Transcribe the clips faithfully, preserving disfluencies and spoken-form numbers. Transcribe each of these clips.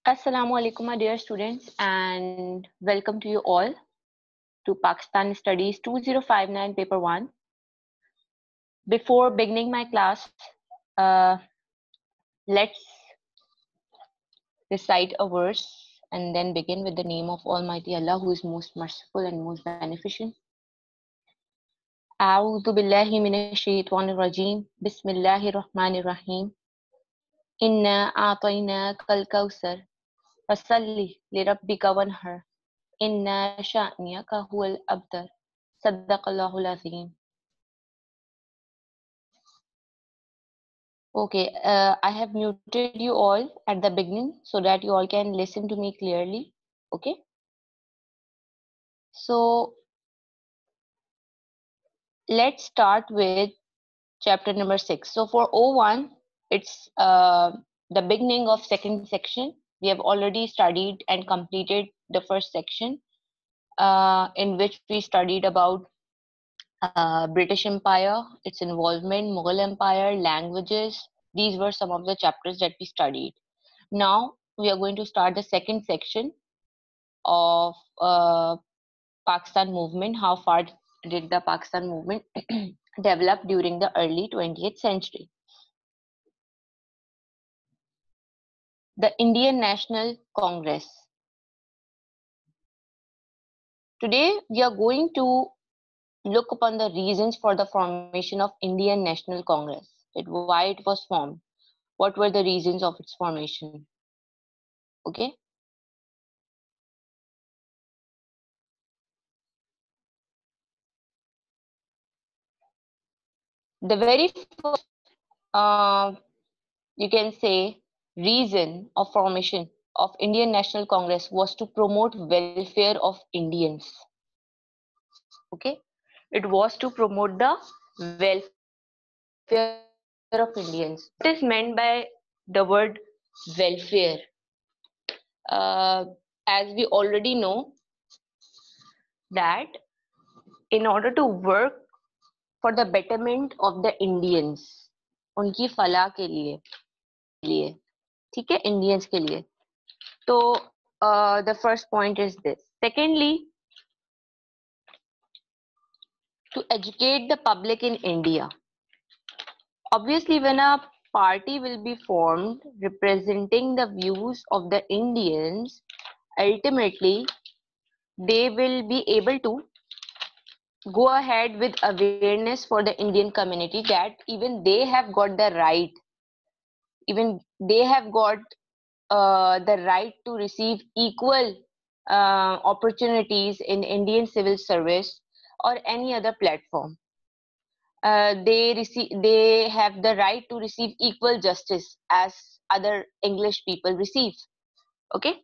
Assalamu alaikum, my dear students, and welcome to you all to Pakistan Studies two thousand fifty-nine, Paper one. Before beginning my class, uh, let's recite a verse and then begin with the name of Almighty Allah, who is most merciful and most beneficent. أعوذ بالله من الشيطان الرجيم بسم الله الرحمن الرحيم إنا أعطيناك الكوثر فصل لربك وانحر إن شأنك هو الأبتر صدق الله العظيم. Okay, uh, I have muted you all at the beginning so that you all can listen to me clearly. Okay, so let's start with chapter number six. So for O one, it's uh, the beginning of second section. We have already studied and completed the first section, uh, in which we studied about uh, British Empire, its involvement, Mughal Empire, languages. These were some of the chapters that we studied. Now we are going to start the second section of uh, Pakistan movement. How far did the Pakistan movement develop during the early twentieth century? The Indian National Congress. Today we are going to look upon the reasons for the formation of Indian National Congress. It, why it was formed. What were the reasons of its formation? Okay. The very first, uh, you can say, reason of formation of Indian National Congress was to promote welfare of Indians. Okay, it was to promote the welfare of Indians. What is meant by the word welfare? Uh, as we already know that in order to work for the betterment of the Indians, उनकी फलाह के लिए लिए ठीक है, Indians के लिए. So uh, the first point is this. Secondly, to educate the public in India. Obviously, when a party will be formed representing the views of the Indians, ultimately they will be able to go ahead with awareness for the Indian community that even they have got the right, even they have got uh, the right to receive equal uh, opportunities in Indian civil service or any other platform. Uh, they receive they have the right to receive equal justice as other English people receive. Okay.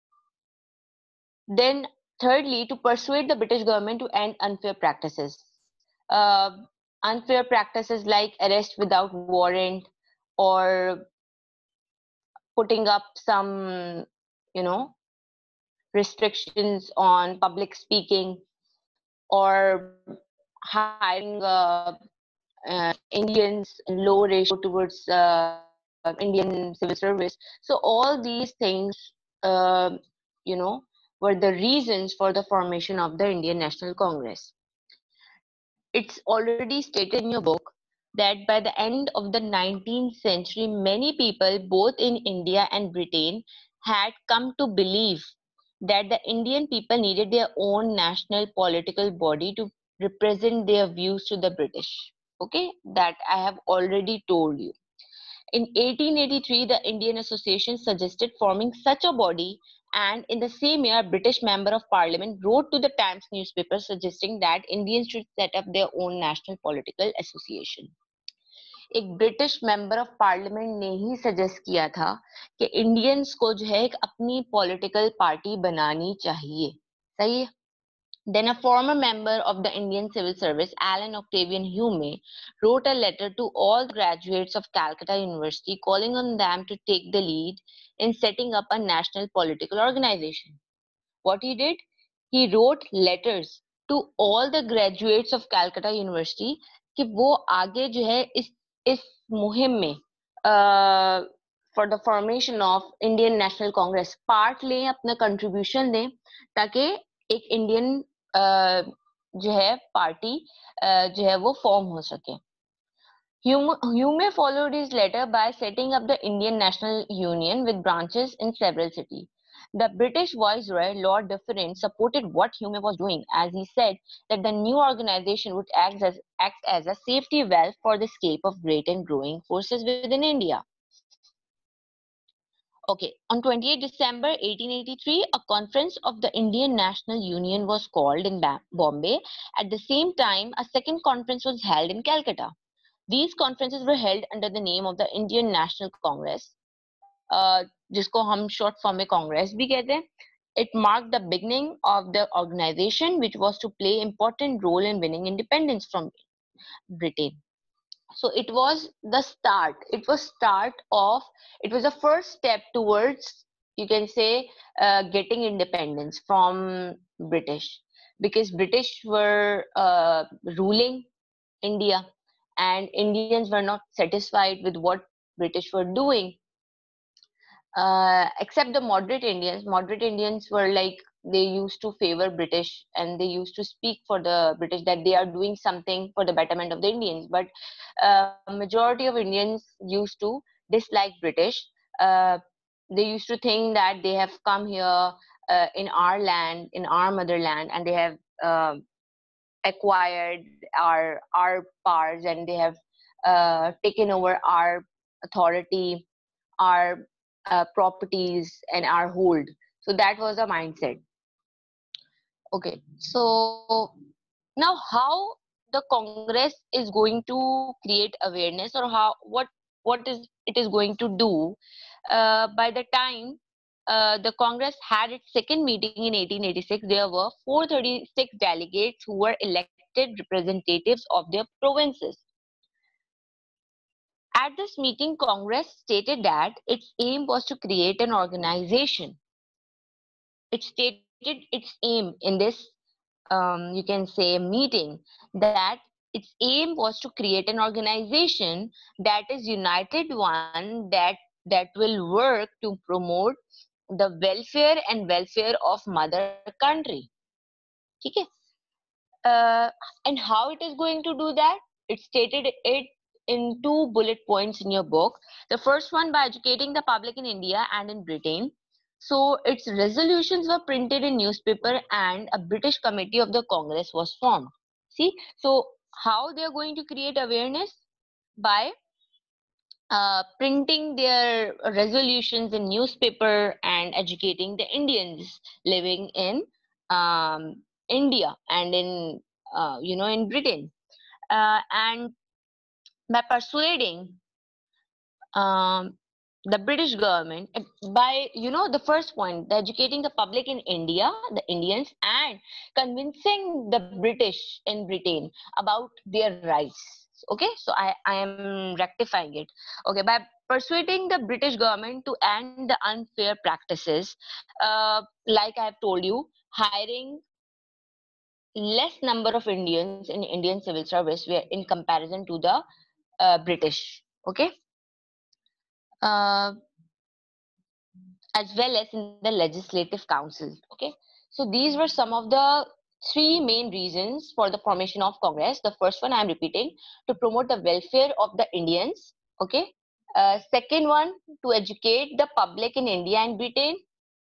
Then thirdly, to persuade the British government to end unfair practices. Uh, unfair practices like arrest without warrant or putting up some, you know, restrictions on public speaking or hiring uh, uh, Indians in low ratio towards uh, Indian civil service. So all these things, uh, you know, were the reasons for the formation of the Indian National Congress. It's already stated in your book that by the end of the nineteenth century, many people, both in India and Britain, had come to believe that the Indian people needed their own national political body to represent their views to the British. Okay, that I have already told you. In eighteen eighty-three, the Indian Association suggested forming such a body, and in the same year, a British Member of Parliament wrote to the Times newspaper suggesting that Indians should set up their own national political association. एक British member of parliament ने ही suggest किया था कि Indians को जो है एक अपनी पॉलिटिकल पार्टी बनानी चाहिए. सही है. Then a former member of the Indian Civil Service, Alan Octavian Hume, wrote a letter to all the graduates of Calcutta University calling on them to take the lead in setting up a national political organization. What he did? He wrote letters to all the graduates of Calcutta University कि वो आगे जो है इस इस मुहिम में for the formation of Indian National Congress part लें, अपना कंट्रीब्यूशन दें, ताकि एक इंडियन जो है पार्टी जो है वो फॉर्म हो सके. Hume followed his letter by setting up the Indian National Union with branches in several cities. The British Viceroy Lord Dufferin supported what Hume was doing, as he said that the new organization would act as, act as a safety valve for the escape of great and growing forces within India. Okay, on twenty-eighth December eighteen eighty-three, a conference of the Indian National Union was called in Bombay. At the same time, a second conference was held in Calcutta. These conferences were held under the name of the Indian National Congress, uh, जिसको हम short form में Congress भी कहते हैं. It marked the beginning of the organization, which was to play important role in winning independence from Britain. So it was the start. It was start of. It was the first step towards, you can say, uh, getting independence from British, because British were uh, ruling India, and Indians were not satisfied with what British were doing. Uh, except the moderate Indians. Moderate Indians were like, they used to favor British, and they used to speak for the British that they are doing something for the betterment of the Indians. But uh, majority of Indians used to dislike British. Uh, they used to think that they have come here uh, in our land, in our motherland, and they have uh, acquired our our powers, and they have uh, taken over our authority, our uh, properties, and our hold. So that was a mindset. Okay, so now how the Congress is going to create awareness, or how what what is it is going to do. Uh, by the time uh, the Congress had its second meeting in eighteen eighty-six, there were four hundred thirty-six delegates who were elected representatives of their provinces. At this meeting, Congress stated that its aim was to create an organization. It stated its aim in this, um, you can say, meeting, that its aim was to create an organization that is united one, that that will work to promote the welfare and welfare of mother country. Okay. Uh, and how it is going to do that? It stated it in two bullet points in your book. The first one, by educating the public in India and in Britain. So its resolutions were printed in newspaper, and a British committee of the Congress was formed. See, so how they are going to create awareness? By uh, printing their resolutions in newspaper and educating the Indians living in um, India and in uh, you know in Britain, uh, and by persuading um, the British government, by you know the first point, the educating the public in India, the Indians, and convincing the British in Britain about their rights. Okay, so I, I am rectifying it. Okay, by persuading the British government to end the unfair practices, uh, like I have told you, hiring less number of Indians in Indian civil service where in comparison to the uh, British. Okay. Uh, as well as in the legislative council. Okay, so these were some of the three main reasons for the formation of Congress. The first one I am repeating, to promote the welfare of the Indians. Okay, uh, second one, to educate the public in India and Britain,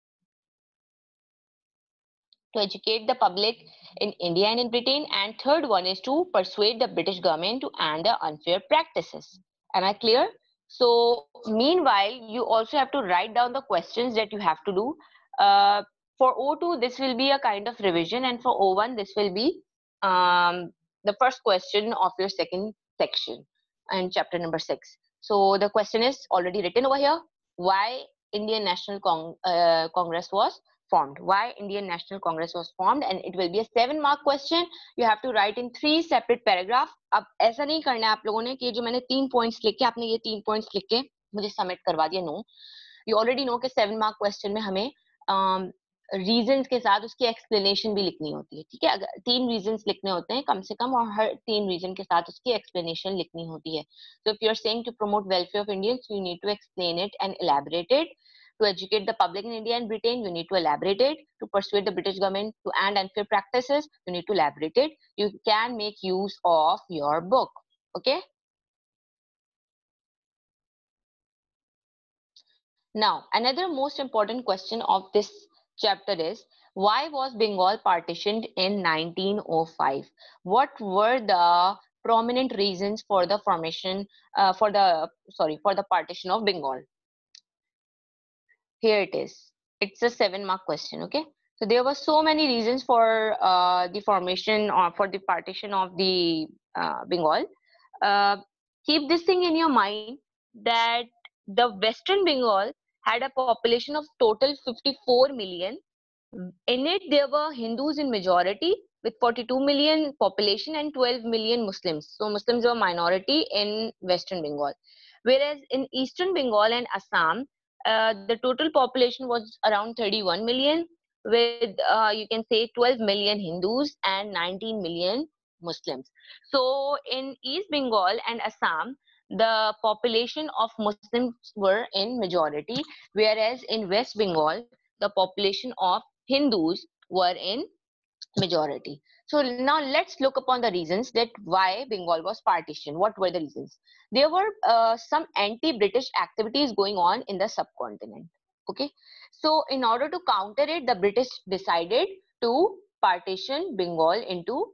to educate the public in India and in Britain, and third one is to persuade the British government to end the unfair practices. Am I clear? So meanwhile, you also have to write down the questions that you have to do. Uh, for O two, this will be a kind of revision, and for O one, this will be um, the first question of your second section and chapter number six. So the question is already written over here. Why Indian National Cong uh, Congress was formed? Why Indian National Congress was formed? And it will be a seven mark question. You have to write in three separate paragraph. अब ऐसा नहीं करना है आप लोगों ने कि जो मैंने तीन points लिखे, आपने ये तीन points लिख के मुझे submit करवा दिया. No, you already know कि seven mark question में हमें um, रीजंस के साथ उसकी एक्सप्लेनेशन भी लिखनी होती है, ठीक है। अगर तीन रीजंस लिखने होते हैं कम से कम, और हर तीन रीजन के साथ उसकी एक्सप्लेनेशन लिखनी होती है। So if you are saying to promote welfare of Indians, you need to explain it and elaborate it. To educate the public in India and Britain, you need to elaborate it. To persuade the British government to end unfair practices, you need to elaborate it. You can make use of your book. Okay. Now, another most important question of this chapter is, why was Bengal partitioned in nineteen oh five? What were the prominent reasons for the formation, uh, for the, sorry, for the partition of Bengal? Here it is. It's a seven mark question. Okay, so there were so many reasons for uh, the formation or for the partition of the uh, Bengal. uh, Keep this thing in your mind that the Western Bengal had a population of total fifty-four million. In it, there were Hindus in majority with forty-two million population and twelve million Muslims. So Muslims were minority in Western Bengal. Whereas in Eastern Bengal and Assam, uh, the total population was around thirty-one million with, uh, you can say, twelve million Hindus and nineteen million Muslims. So in East Bengal and Assam, the population of Muslims were in majority, whereas in West Bengal, the population of Hindus were in majority. So now let's look upon the reasons that why Bengal was partitioned. What were the reasons? There were uh, some anti-British activities going on in the subcontinent. Okay, so in order to counter it, the British decided to partition Bengal into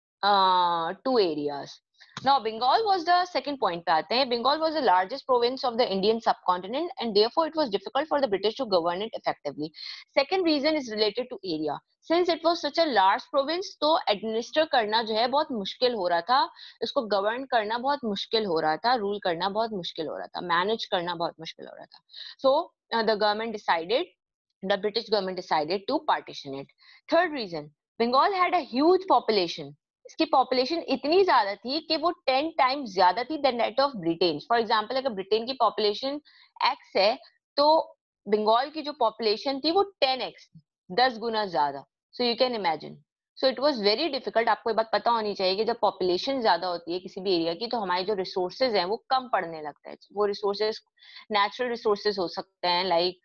uh, two areas. Now, Bengal was the second point पे आते हैं. Bengal was the largest province of the Indian subcontinent and therefore it was difficult for the British to govern it effectively. Second reason is related to area. Since it was such a large province, तो administer करना जो है बहुत मुश्किल हो रहा था, इसको govern करना बहुत मुश्किल हो रहा था, rule करना बहुत मुश्किल हो रहा था, manage करना बहुत मुश्किल हो रहा था. So uh, the government decided, the British government decided to partition it. Third reason, Bengal had a huge population. इसकी पॉपुलेशन इतनी ज्यादा थी कि वो टेन टाइम्स ज्यादा थी than that of Britain. For example, अगर ब्रिटेन की पॉपुलेशन एक्स है तो बंगाल की जो पॉपुलेशन थी वो टेन एक्स, दस गुना ज्यादा. So you can imagine. So it was very difficult. आपको ये बात पता होनी चाहिए कि जब पॉपुलेशन ज्यादा होती है किसी भी एरिया की तो हमारे जो रिसोर्सेज हैं वो कम पड़ने लगता है. वो रिसोर्सेज नेचुरल रिसोर्सेज हो सकते हैं,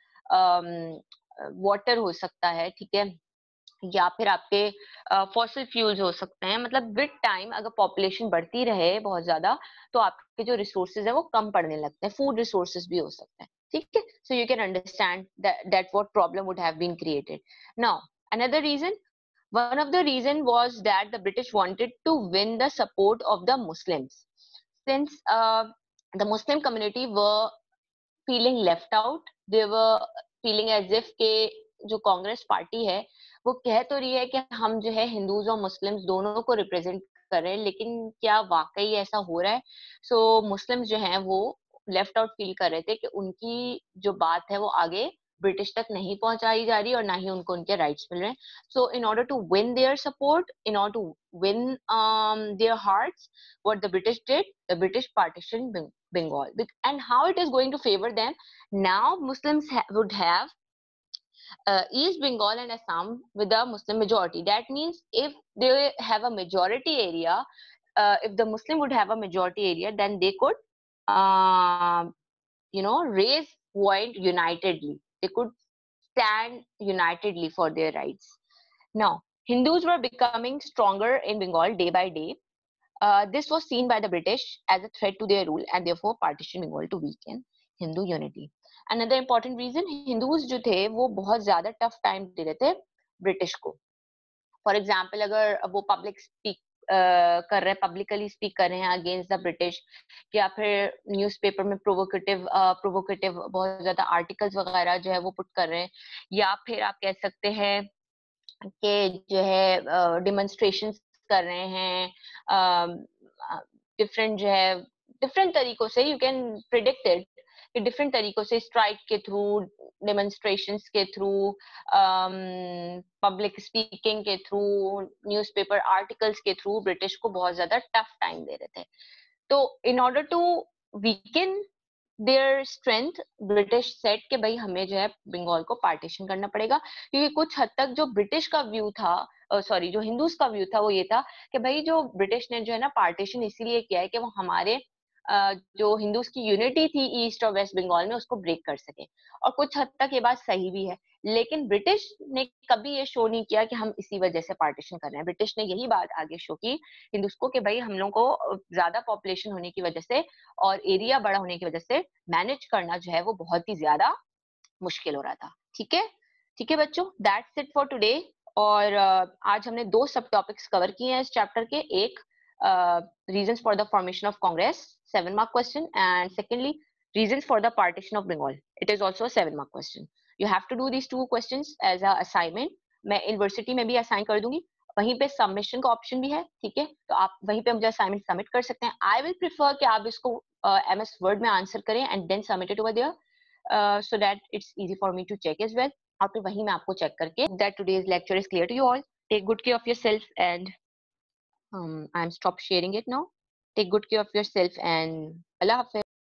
लाइक वाटर हो सकता है, ठीक है, या फिर आपके फॉसिल फ्यूल्स हो सकते हैं. मतलब विद टाइम अगर पॉपुलेशन बढ़ती रहे बहुत ज्यादा तो आपके जो रिसोर्सेज है वो कम पड़ने लगते हैं. फूड रिसोर्सेज भी हो सकते हैं, ठीक है. So you can understand that what problem would have been created. Now another reason, one of the reason was that the British wanted to win the support of the Muslims, since uh, the Muslim community were feeling left out. They were feeling as if के जो Congress party है वो कह तो रही है कि हम जो है हिंदूज और मुस्लिम्स दोनों को रिप्रेजेंट कर रहे हैं, लेकिन क्या वाकई ऐसा हो रहा है? सो so, मुस्लिम्स जो हैं वो लेफ्ट आउट फील कर रहे थे कि उनकी जो बात है वो आगे ब्रिटिश तक नहीं पहुंचाई जा रही और ना ही उनको उनके राइट्स मिल रहे हैं. So in order to win their support, in order to win their hearts, what the British did, the British partition Bengal. And how it is going to favor them? Now Muslims ha would have uh, East Bengal and Assam with a Muslim majority. That means if they have a majority area, uh, if the Muslim would have a majority area, then they could, uh, you know, raise point unitedly. They could stand unitedly for their rights. Now, Hindus were becoming stronger in Bengal day by day. Uh, this was seen by the British as a threat to their rule and therefore partitioned Bengal to weaken Hindu unity. Another important reason, Hindus जो थे वो बहुत ज्यादा tough time दे रहे थे British को. For example, अगर वो public speak uh, कर रहे हैं, publicly speak कर रहे हैं against the British, या फिर newspaper में provocative uh, provocative बहुत ज्यादा articles वगैरह जो है वो put कर रहे हैं, या फिर आप कह सकते हैं कि जो है demonstrations कर रहे हैं डिफरेंट जो है डिफरेंट तरीकों से. यू कैन प्रिडिक्ट इट कि डिफरेंट तरीकों से, स्ट्राइक के थ्रू, डेमोन्स्ट्रेशंस के थ्रू, पब्लिक स्पीकिंग के थ्रू, न्यूज़पेपर आर्टिकल्स के थ्रू ब्रिटिश को बहुत ज्यादा टफ टाइम दे रहे थे. तो in order to weaken their strength British सेट के भाई हमें जो है बंगाल को पार्टीशन करना पड़ेगा, क्योंकि कुछ हद तक जो ब्रिटिश का व्यू था, सॉरी जो हिंदूज का व्यू था वो ये था कि भाई जो ब्रिटिश ने जो है ना पार्टीशन इसीलिए किया है कि वो हमारे अ, जो हिंदूज की यूनिटी थी ईस्ट और वेस्ट बंगाल में उसको ब्रेक कर सके। और कुछ हद तक ये बात सही भी है, लेकिन ब्रिटिश ने कभी ये शो नहीं किया कि हम इसी वजह से पार्टीशन कर रहे हैं। ब्रिटिश ने यही बात आगे शो की हिंदूज को कि भाई हम लोग को अ, ज्यादा पॉपुलेशन होने की वजह से और एरिया बड़ा होने की वजह से मैनेज करना जो है वो बहुत ही ज्यादा मुश्किल हो रहा था। ठीक है? ठीक है बच्चों, दैट्स इट फॉर टुडे। और अ, आज हमने दो सब टॉपिक्स कवर किए हैं इस चैप्टर के। एक reasons for the formation of Congress, seven mark question, and secondly reasons for the partition of Bengal, it is also seven mark question. You have to do these two questions as a assignment. मैं university में भी assign कर दूंगी, वहीं पे submission का option भी है। ठीक है, तो आप वहीं पे मुझे असाइनमेंट सबमिट कर सकते हैं। आई विल प्रेफर कि आप इसको एम एस वर्ड में आंसर करें and then submit it over there, uh, so that it's easy for me to check as well. और फिर वहीं मैं आपको चेक करके that today's lecture is clear to you all. Take good care of yourself and um, I'm stop sharing it now. Take good care of yourself and Allah Hafiz.